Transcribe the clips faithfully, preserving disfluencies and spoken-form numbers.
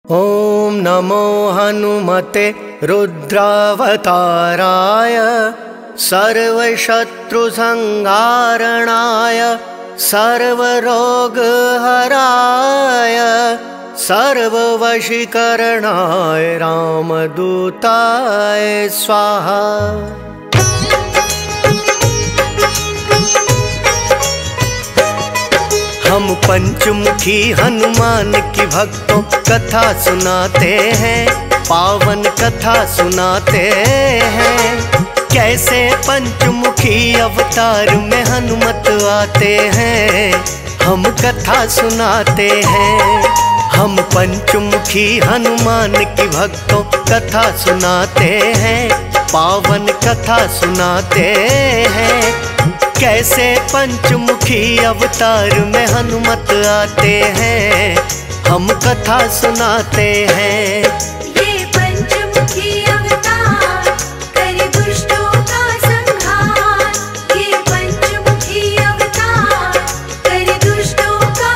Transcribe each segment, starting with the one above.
ओम नमो हनुमते रुद्रावताराय सर्वशत्रुसंहारणाय सर्वरोगहराय सर्ववशीकरणाय रामदूताय स्वाहा। हम पंचमुखी हनुमान की भक्तों कथा सुनाते हैं, पावन कथा सुनाते हैं। कैसे पंचमुखी अवतार में हनुमत आते हैं, हम कथा सुनाते हैं। हम पंचमुखी हनुमान की भक्तों कथा सुनाते हैं, पावन कथा सुनाते हैं। कैसे पंचमुखी अवतार में हनुमत आते हैं, हम कथा सुनाते हैं। ये पंचमुखी अवतार करे दुष्टों का संहार, ये पंचमुखी अवतार करे दुष्टों का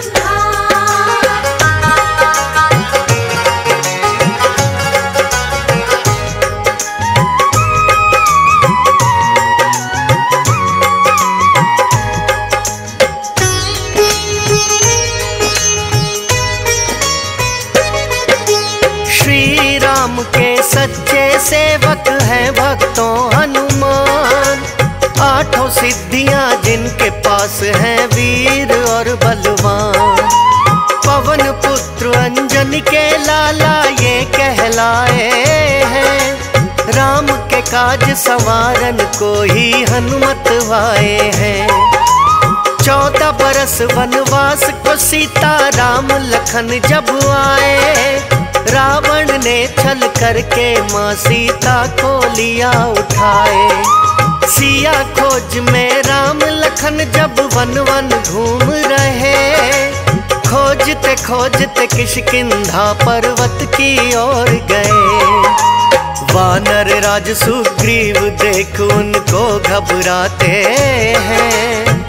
के सच्चे सेवक हैं भक्तों हनुमान। आठों सिद्धियां जिनके पास हैं वीर और बलवान। पवन पुत्र अंजनी के लाला ये कहलाए हैं, राम के काज संवारन को ही हनुमत वाए हैं। चौदह बरस वनवास को सीता राम लखन जब आए, रावण ने छल करके माँ सीता को लिया उठाए। सिया खोज में राम लखन जब वन वन घूम रहे, खोजते खोजते किष्किंधा पर्वत की ओर गए। वानर राज सुग्रीव देख उनको घबराते हैं।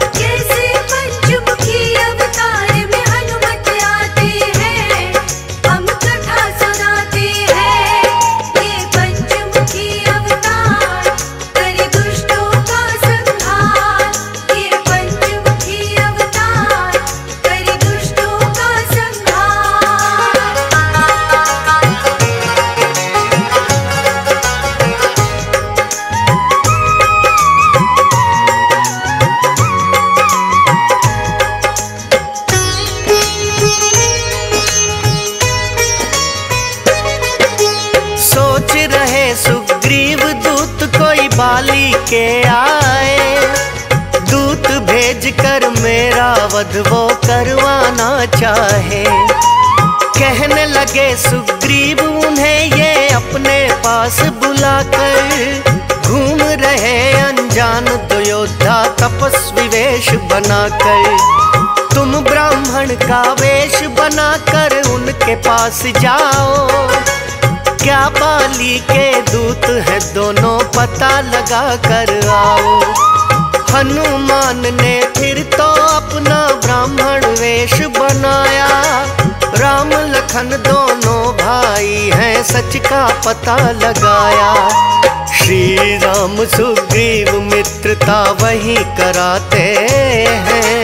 सुग्रीव दूत कोई बाली के आए, दूत भेज कर मेरा वध वो करवाना चाहे। कहने लगे सुग्रीव उन्हें ये अपने पास बुलाकर, घूम रहे अनजान दो योद्धा तपस्वी वेश बनाकर। तुम ब्राह्मण का वेश बनाकर उनके पास जाओ, क्या बाली के दूत है दोनों पता लगा कर आओ। हनुमान ने फिर तो अपना ब्राह्मण वेश बनाया, राम लखन दोनों भाई हैं सच का पता लगाया। श्री राम सुग्रीव मित्रता वही कराते हैं।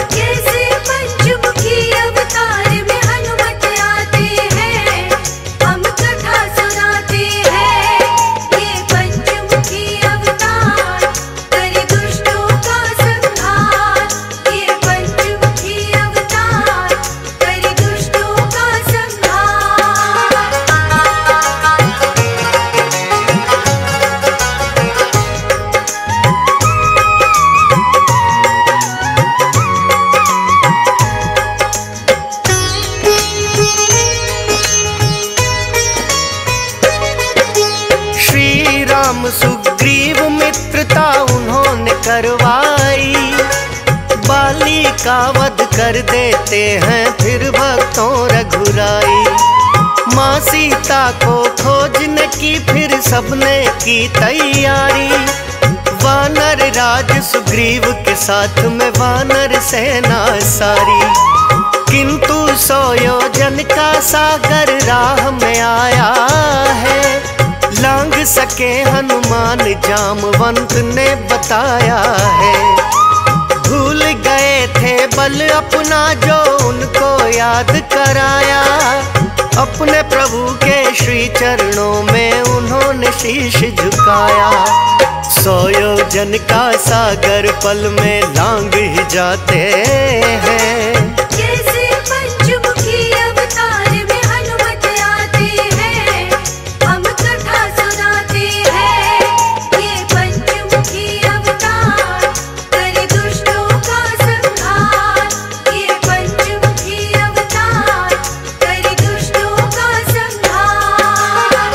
सुग्रीव मित्रता उन्होंने करवाई, बाली का वध कर देते हैं फिर भक्तों रघुराई। माँ सीता को खोजने की फिर सबने की तैयारी, वानर राज सुग्रीव के साथ में वानर सेना सारी। किंतु सौ योजन का सागर राह में आया है, लांघ सके हनुमान जामवंत ने बताया है। भूल गए थे बल अपना जो उनको याद कराया, अपने प्रभु के श्री चरणों में उन्होंने शीश झुकाया। सौ योजन का सागर पल में लांघ ही जाते हैं। जैसे पंचमुखी अवतार में हनुमत आते हैं, हम कथा सुनाते हैं। ये पंचमुखी अवतार करे दुष्टों का संहार, ये पंचमुखी अवतार करे दुष्टों का संहार।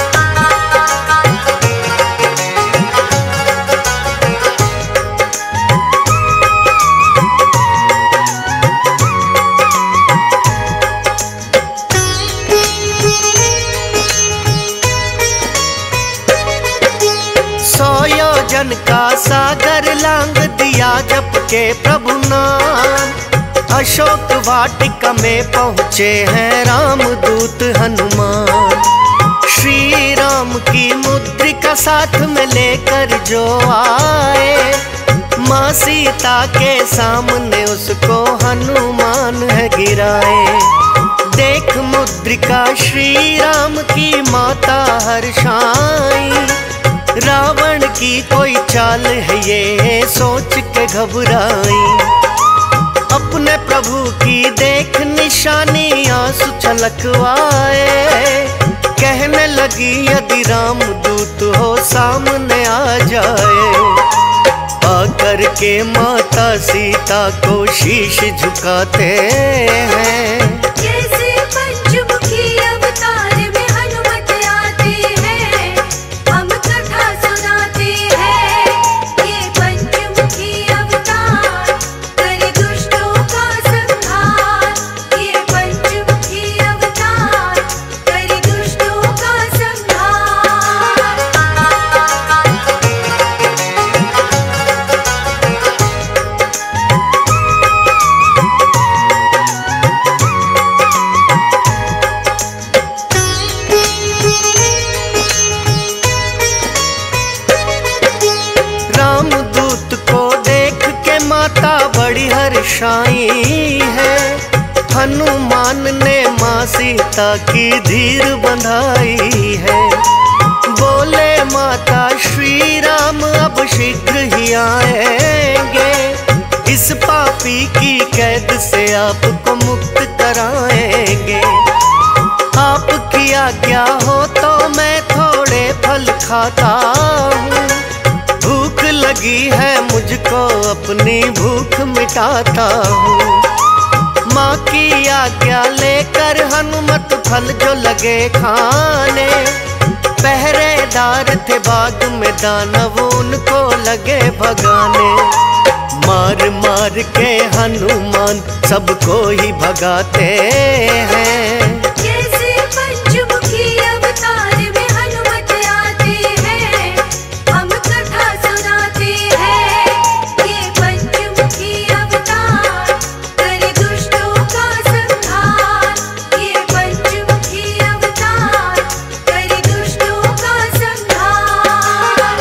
सौ योजन का सागर लांघ दिया जप के प्रभु नाम, अशोक वाटिका में पहुँचे हैं रामदूत हनुमान। श्री राम की मुद्रिका साथ में लेकर जो आए, माँ सीता के सामने उसको हनुमान है गिराए। देख मुद्रिका श्री राम की माता हर्षाई, रावण की कोई चाल है ये सोच के घबराई। अपने प्रभु की देख निशानी आंसू छलकवाए, कहने लगी यदि रामदूत हो सामने आ जाए। आकर के माता सीता को शीश झुकाते हैं। जैसे पंचमुखी अवतार में हनुमत आते हैं, हम कथा सुनाते हैं। ये पंचमुखी अवतार करे दुष्टों का संहार, ये पंचमुखी अवतार करे दुष्टों का संहार। रामदूत को देख के माता बड़ी हर्षाई है, हनुमान ने माँ सीता की धीर बंधाई है। बोले माता श्री राम अब शीघ्र ही आएंगे, इस पापी की कैद से आपको मुक्त कराएंगे। आपकी आज्ञा हो तो मैं थोड़े फल खाता हूँ, भूख लगी है मुझको अपनी भूख मिटाता हूँ। माँ की आज्ञा लेकर हनुमत फल जो लगे खाने, पहरेदार थे बाग में दानव उनको लगे भगाने। मार मार के हनुमान सबको ही भगाते हैं। जैसे पंचमुखी अवतार में हनुमत आते हैं, हम कथा सुनाते हैं। ये पंचमुखी अवतार करे दुष्टों का संहार, ये पंचमुखी अवतार करे दुष्टों का संहार।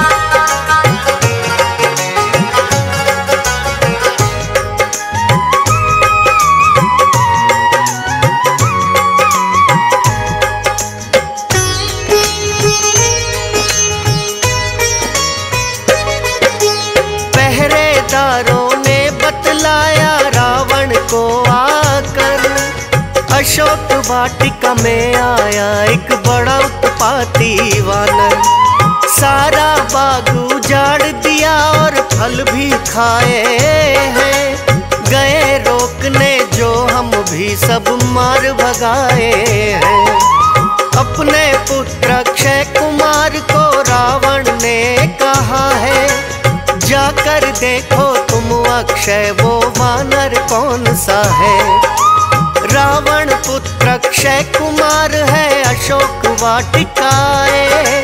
पहरेदारों ने बतलाया रावण को आकर, अशोक वाटिका में आया एक बड़ा उत्पाती वानर। सारा बाग उजाड़ दिया और फल भी खाए हैं, गए रोकने जो हम भी सब मार भगाए हैं। अपने पुत्र अक्षय कुमार को रावण ने कहा है, जाकर देखो तुम अक्षय वो वानर कौन सा है। रावण पुत्र अक्षय कुमार है अशोक वाटिकाए,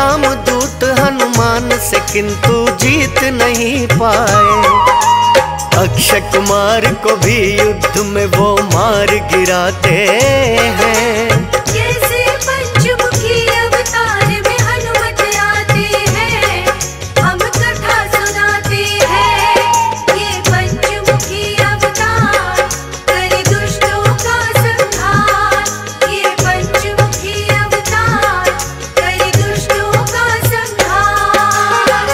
रामदूत हनुमान से किंतु जीत नहीं पाए। अक्षय कुमार को भी युद्ध में वो मार गिराते हैं। कैसे पंचमुखी अवतार में हनुमत आते हैं, हम कथा सुनाते हैं। ये पंचमुखी अवतार करे दुष्टों का संहार, ये पंचमुखी अवतार करे दुष्टों का संहार।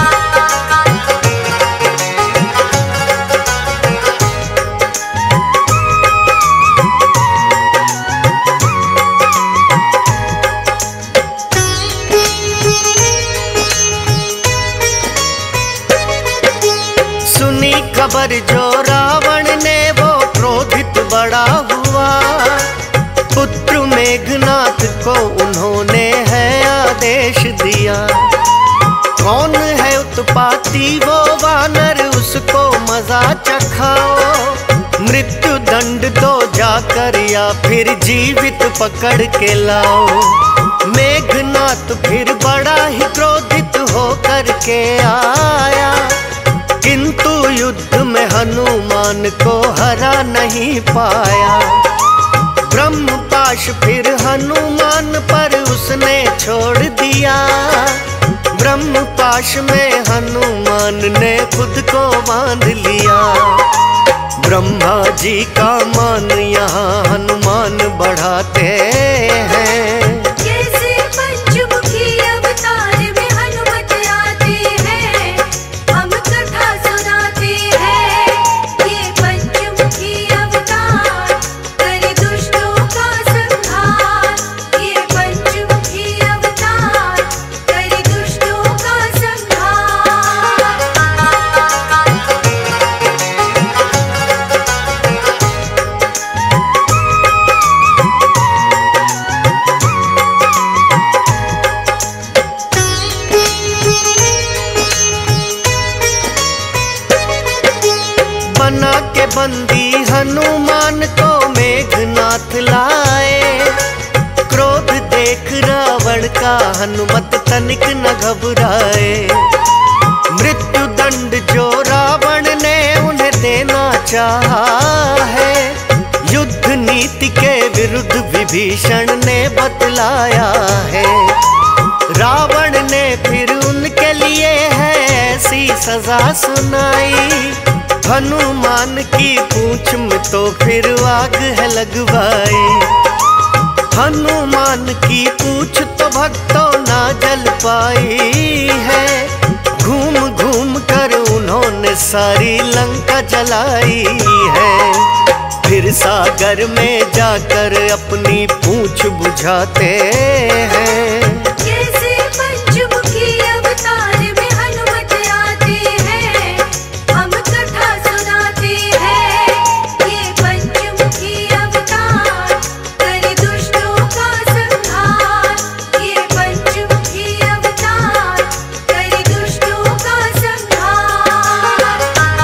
सुनी खबर जो रावण ने वो क्रोधित बड़ा हुआ, पुत्र मेघनाथ को उन्होंने है आदेश दिया। कौन है उत्पाती वो वानर, उसको मजा चखाओ। मृत्यु दंड दो जाकर या फिर जीवित पकड़ के लाओ। मेघनाथ फिर बड़ा ही क्रोधित होकर के आया, किंतु युद्ध में हनुमान को हरा नहीं पाया। ब्रह्मपाश फिर हनुमान पर उसने छोड़ दिया। ब्रह्मपाश में हनुमान ने खुद को बांध लिया। ब्रह्मा जी का मान यहाँ हनुमान बढ़ाते हैं। कैसे पंचमुखी अवतार में हनुमत आते हैं, हम कथा सुनाते हैं। ये पंचमुखी अवतार करे दुष्टों का संहार, ये पंचमुखी अवतार करे दुष्टों का संहार। बना के बंदी हनुमान को मेघनाथ लाए। क्रोध देख रावण का हनुमत तनिक न घबराए। मृत्यु दंड जो रावण ने उन्हें देना चाहा है, युद्ध नीति के विरुद्ध विभीषण ने बतलाया है। रावण ने फिर उनके लिए है ऐसी सजा सुनाई। हनुमान की पूंछ में तो फिर आग है लगवाई। हनुमान की पूंछ तो भक्तों ना जल पाई है। घूम घूम कर उन्होंने सारी लंका जलाई है। फिर सागर में जाकर अपनी पूंछ बुझाते हैं। कैसे पंचमुखी अवतार में हनुमत आते हैं, हम कथा सुनाते हैं। ये पंचमुखी अवतार करे दुष्टों का संहार, ये पंचमुखी अवतार करे दुष्टों का संहार।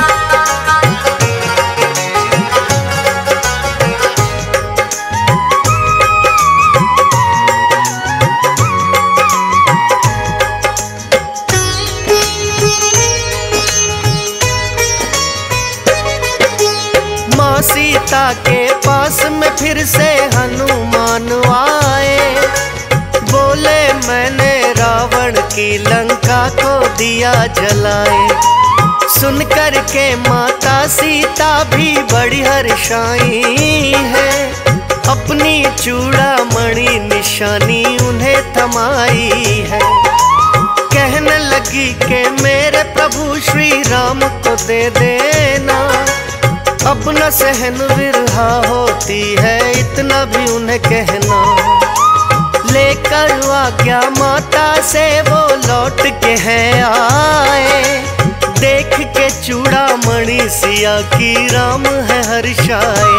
माँ सीता के पास में फिर से हनुमान आए। बोले मैंने रावण की लंका को दिया जलाए। सुन कर के माता सीता भी बड़ी हर्षाई है। अपनी चूड़ामणि निशानी उन्हें थमाई है। कहने लगी कि मेरे प्रभु श्री राम को दे देना। अब न सहन विरहा होती है इतना भी उन्हें कहना। लेकर आज्ञा माता से वो लौट के हैं आए। देख के चूड़ामणि सिया की राम है हर्षाए।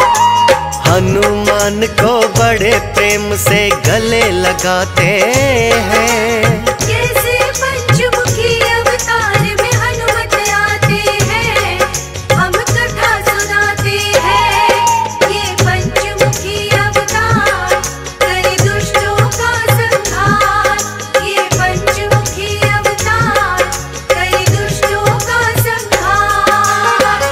हनुमान को बड़े प्रेम से गले लगाते हैं। कैसे पंचमुखी अवतार में हनुमत आते हैं, हम कथा सुनाते हैं। ये पंचमुखी अवतार करे दुष्टों का संहार, ये पंचमुखी अवतार करे दुष्टों का संहार।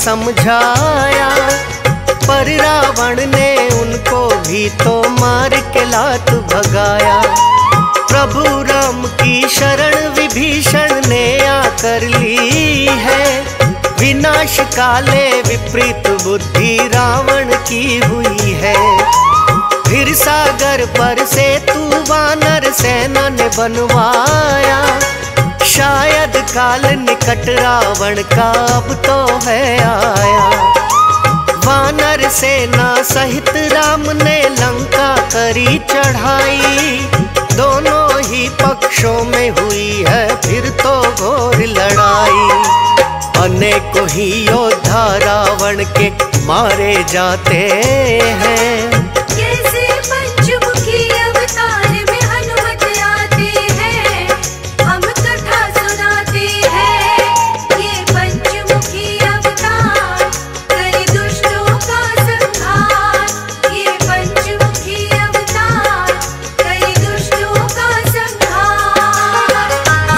समझाया, पर रावण ने उनको भी तो मार के लात भगाया। प्रभु राम की शरण विभीषण ने आकर ली है, विनाश काले विपरीत बुद्धि रावण की हुई है। फिर सागर पर से तू वानर सेना ने बनवाया, शायद काल निकट रावण का अब तो है आया। वानर सेना सहित राम ने लंका करी चढ़ाई, दोनों ही पक्षों में हुई है फिर तो घोर लड़ाई। अनेकों ही योद्धा रावण के मारे जाते हैं, कैसे पंचमुखी अवतार में हनुमत आते हैं, हम कथा सुनाते हैं। ये पंचमुखी अवतार करे दुष्टों का संहार, ये पंचमुखी अवतार करे दुष्टों का संहार।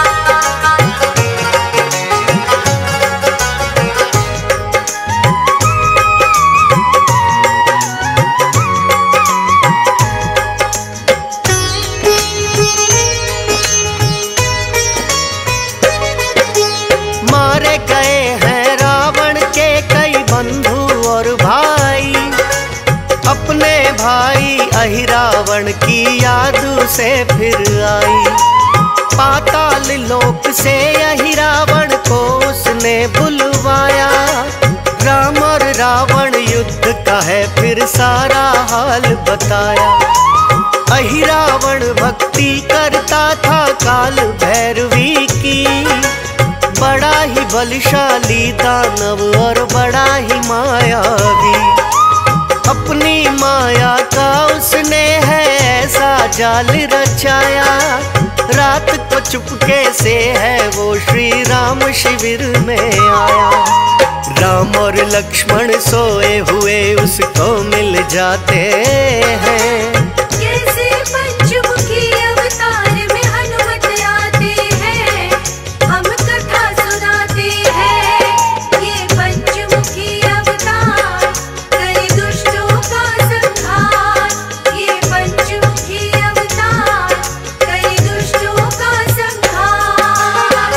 मारे गए हैं रावण के कई बंधु और भाई, अपने भाई अहिरावण की याद से फिर आई। पाताल लोक से अहिरावण को उसने बुलवाया, राम और रावण युद्ध का है फिर सारा हाल बताया। अहिरावण भक्ति करता था काल भैरवी की, बड़ा ही बलशाली दानव और बड़ा ही मायावी। अपनी माया का उसने है ऐसा जाल रचाया, रात को चुपके से है वो श्री राम शिविर में आया। राम और लक्ष्मण सोए हुए उसको मिल जाते हैं, कैसे पंचमुखी अवतार में हनुमत आते हैं, हम कथा सुनाते हैं। ये पंचमुखी अवतार करे दुष्टों का संहार, ये पंचमुखी अवतार करे दुष्टों का संहार।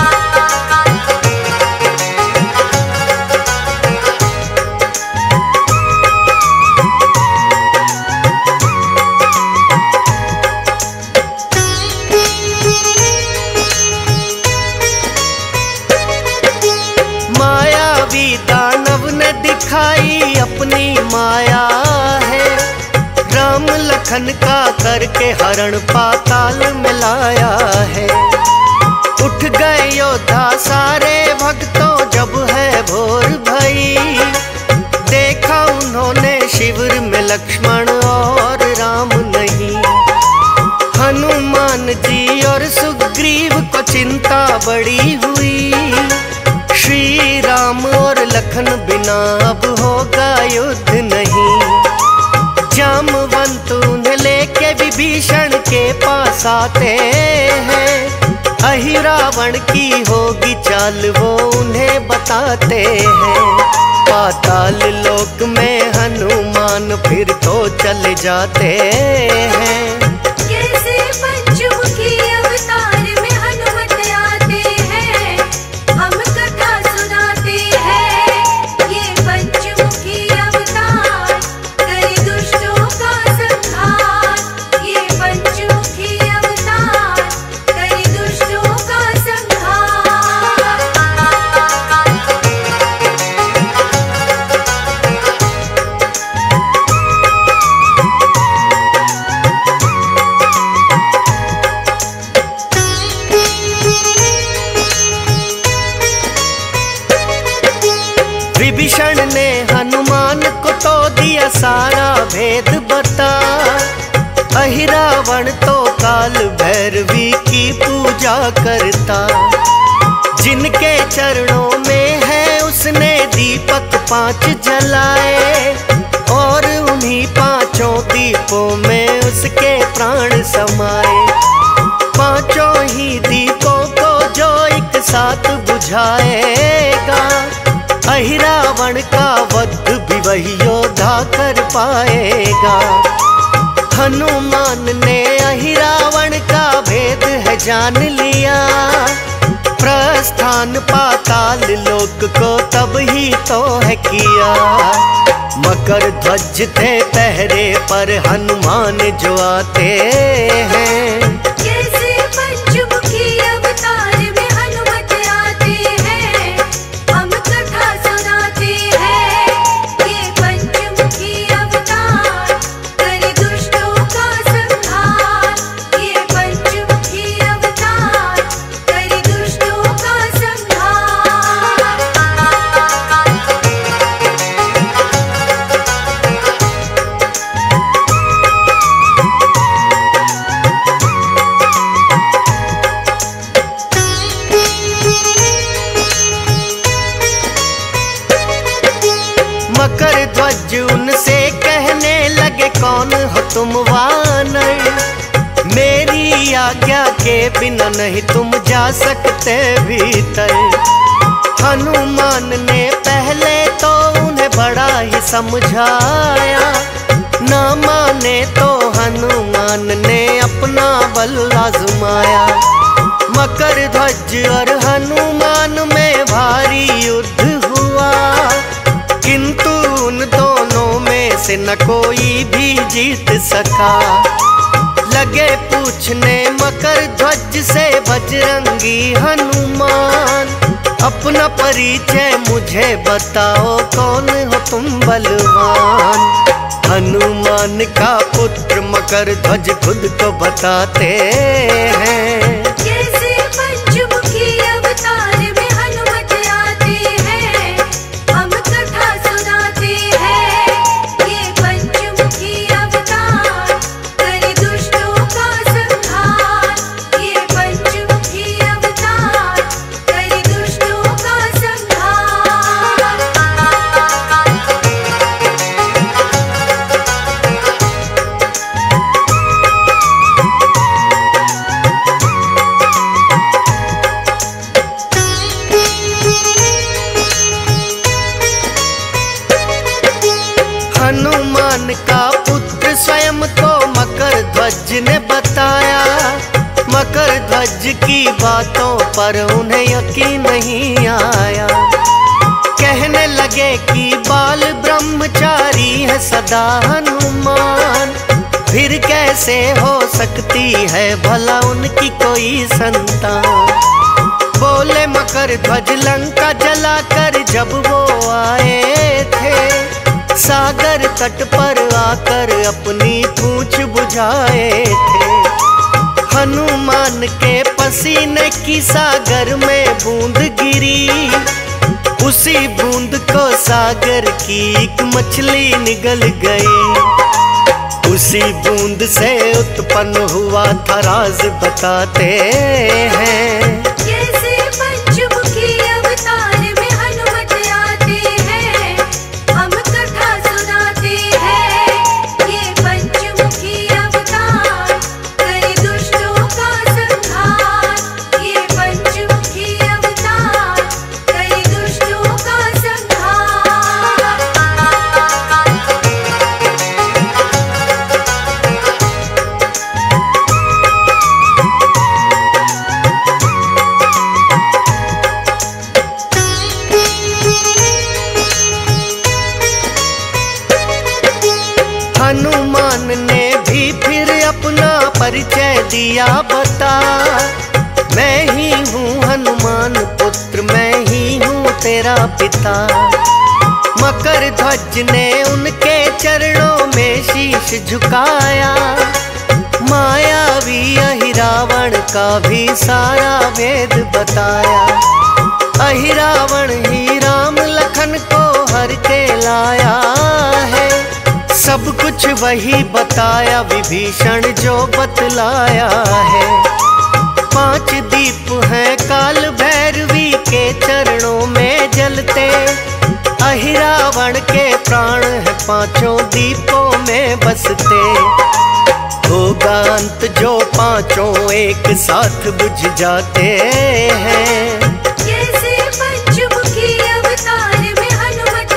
मायावी दानव ने दिखाई अपनी माया है, राम लखन का करके हरण पाताल में लाया है। उठ गए योद्धा सारे भक्तों जब है भोर भई, देखा उन्होंने शिविर में लक्ष्मण और राम नहीं। हनुमान जी और सुग्रीव को चिंता बड़ी हुई, श्री राम और लखन बिना अब होगा युद्ध नहीं। जामवंत उन्हें लेके विभीषण के पास आते हैं, अहिरावण की होगी चाल वो उन्हें बताते हैं। पाताल लोक में हनुमान फिर तो चले जाते हैं, कैसे पंचमुखी अवतार में हनुमत आते हैं, हम कथा सुनाते हैं। ये पंचमुखी अवतार करे दुष्टों का संहार, ये पंचमुखी अवतार करे दुष्टों का संहार। विभीषण ने हनुमान को तो दिया सारा भेद बता, अहिरावण तो काल भैरवी की पूजा करता। जिनके चरणों में है उसने दीपक पांच जलाए, और उन्हीं पांचों दीपों में उसके प्राण समाए। पांचों ही दीपों को जो एक साथ बुझाएगा, अहिरा रावण का वध भी वही योद्धा कर पाएगा। हनुमान ने अहिरावण का भेद है जान लिया, प्रस्थान पाताल लोक को तब ही तो है किया। मकर ध्वज थे पहरे पर हनुमान जो आते हैं, कैसे पंचमुखी अवतार में हनुमत आते हैं, हम कथा सुनाते हैं। ये पंचमुखी अवतार करे दुष्टों का संहार, ये पंचमुखी अवतार करे दुष्टों का संहार। मकर ध्वज उनसे कहने लगे कौन हो तुम वानर, मेरी आज्ञा के बिना नहीं तुम जा सकते भीतर। हनुमान ने पहले तो उन्हें बड़ा ही समझाया, ना माने तो हनुमान ने अपना बल आजमाया। मकर ध्वज और हनुमान में भारी युद्ध हुआ, किंतु उन दोनों में से न कोई भी जीत सका। लगे पूछने मकर ध्वज से बजरंगी हनुमान, अपना परिचय मुझे बताओ कौन हो तुम बलवान। हनुमान का पुत्र मकर ध्वज खुद को बताते हैं, कैसे पंचमुखी अवतार में हनुमत आते हैं, हम कथा सुनाते हैं। ये पंचमुखी अवतार करे दुष्टों का संहार, ये पंचमुखी अवतार करे दुष्टों का संहार। हनुमान का पुत्र स्वयं को मकर ध्वज ने बताया, मकर ध्वज की बातों पर उन्हें यकीन नहीं आया। कहने लगे कि बाल ब्रह्मचारी है सदा हनुमान, फिर कैसे हो सकती है भला उनकी कोई संतान। बोले मकर ध्वज लंका जलाकर जब वो आए थे, सागर तट पर आकर अपनी पूंछ बुझाए थे। हनुमान के पसीने की सागर में बूंद गिरी, उसी बूंद को सागर की एक मछली निगल गई। उसी बूंद से उत्पन्न हुआ था राज बताते हैं, कैसे पंचमुखी अवतार में हनुमत आते हैं, हम कथा सुनाते हैं। ये पंचमुखी अवतार करे दुष्टों का संहार, ये पंचमुखी अवतार करे दुष्टों का संहार। हनुमान ने भी फिर अपना परिचय दिया बता, मैं ही हूँ हनुमान पुत्र, मैं ही हूँ तेरा पिता। मकर ध्वज ने उनके चरणों में शीश झुकाया, मायावी अहिरावण का भी सारा वेद बताया। अहिरावण ही राम लखन को हर के लाया है, सब कुछ वही बताया विभीषण जो बतलाया है। पांच दीप हैं काल भैरवी के चरणों में जलते, अहिरावण के प्राण है पांचों दीपों में बसते। होगा अंत जो पांचों एक साथ बुझ जाते हैं, कैसे पंचमुखी अवतार में हनुमत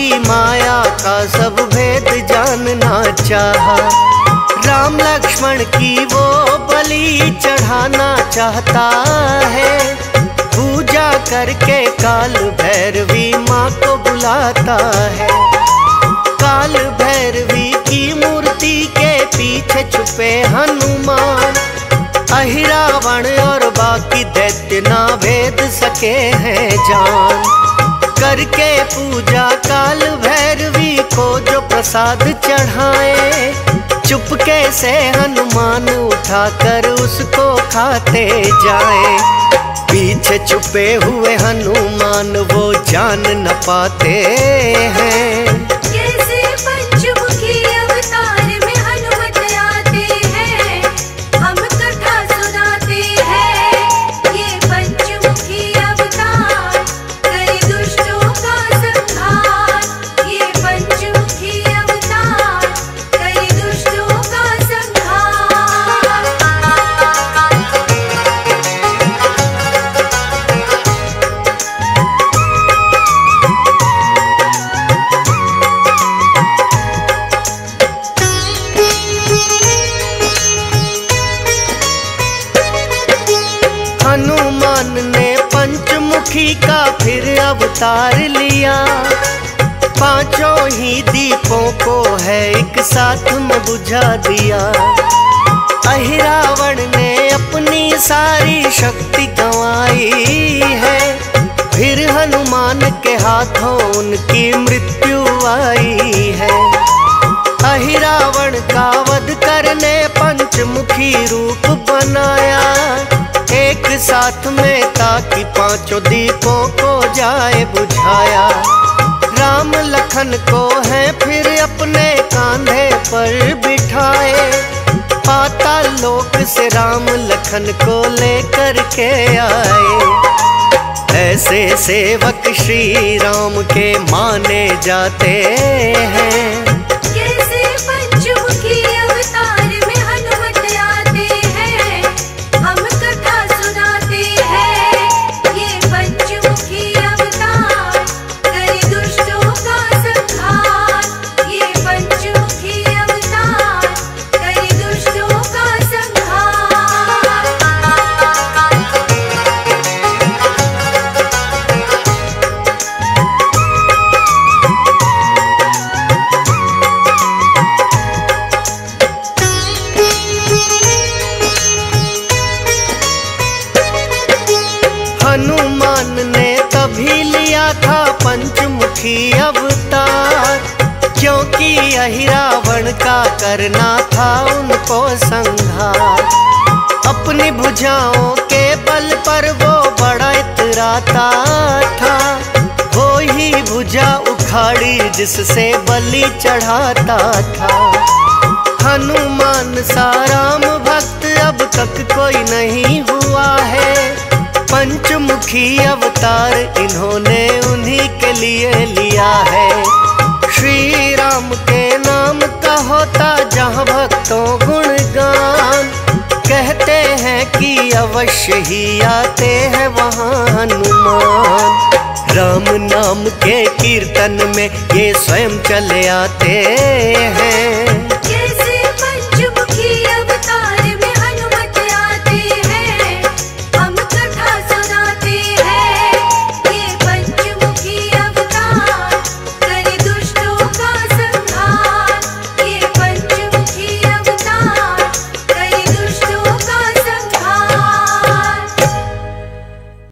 की माया का सब भेद जानना चाहा। राम लक्ष्मण की वो बलि चढ़ाना चाहता है। पूजा करके काल भैरवी माँ को बुलाता है। काल भैरवी की मूर्ति के पीछे छुपे हनुमान। अहिरावण और बाकी दैत्य ना भेद सके हैं जान। करके पूजा काल भैरवी को जो प्रसाद चढ़ाए, चुपके से हनुमान उठाकर उसको खाते जाए। पीछे छुपे हुए हनुमान वो जान न पाते हैं। कैसे पंचमुखी अवतार में हनुमत आते हैं, हम कथा सुनाते हैं। ये पंचमुखी अवतार करे दुष्टों का संहार। ये पंचमुखी अवतार करे दुष्टों का संहार। हनुमान ने पंचमुखी का फिर अवतार लिया। पांचों ही दीपों को है एक साथ में बुझा दिया। अहिरावण ने अपनी सारी शक्ति गंवाई है। फिर हनुमान के हाथों उनकी मृत्यु आई है। अहिरावण का वध करने पंचमुखी रूप बनाया एक साथ में, ताकि पांचों दीपों को जाए बुझाया। राम लखन को है फिर अपने कांधे पर बिठाए। पाताल लोक से राम लखन को लेकर के आए। ऐसे सेवक श्री राम के माने जाते हैं। कैसे पंचमुखी अवतार में हनुमत आते हैं, हम कथा सुनाते हैं। ये पंचमुखी अवतार करे दुष्टों का संहार। ये पंचमुखी अवतार करे दुष्टों का संहार। हनुमान ने तभी लिया था पंचमुखी अवतार, क्योंकि अहिरावण का करना था उनको संहार। अपनी भुजाओं के बल पर वो बड़ा इतराता था। वो ही भुजा उखाड़ी जिससे बलि चढ़ाता था। हनुमान सा राम भक्त अब तक कोई नहीं हुआ है। पंचमुखी अवतार इन्होंने उन्हीं के लिए लिया है। श्री राम के नाम का होता जहाँ भक्तों गुणगान। कहते हैं कि अवश्य ही आते हैं वहाँ हनुमान। राम नाम के कीर्तन में ये स्वयं चले आते